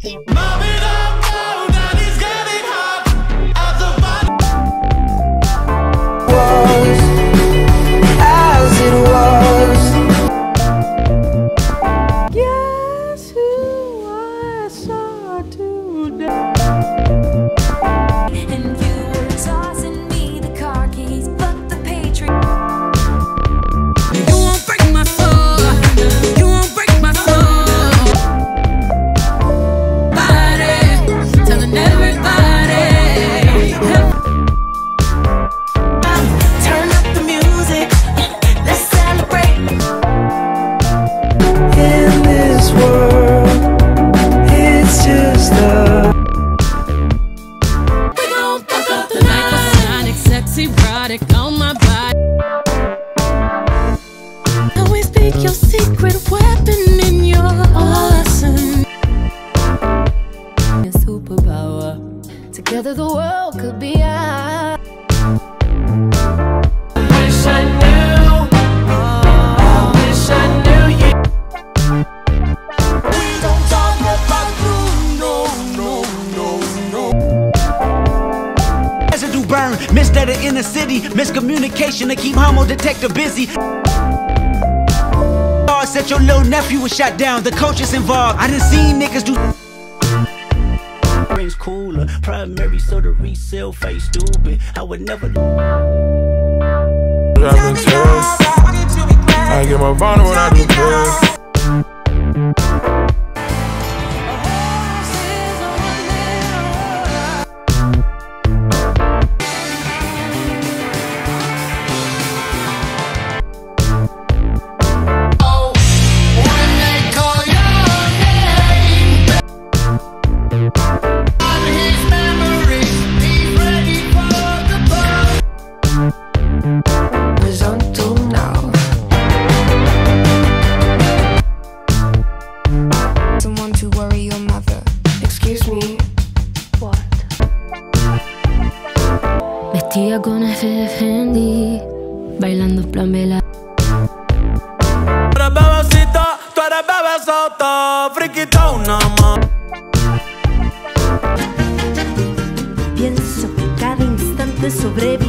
Together the world could be ours. Wish I knew, I wish I knew you. We don't talk about no. Residue burn, missed at the inner city, miscommunication to keep homo detector busy. Said your little nephew was shot down, the coaches involved. I done seen niggas do. Cooler, primary so the resale face stupid. I would never Dropping tests. I get my phone when I do this. Con ese Fendi, bailando plan vela. Tú eres bebecito, tú eres bebesoto, friquito nada más. Pienso que cada instante sobrevive.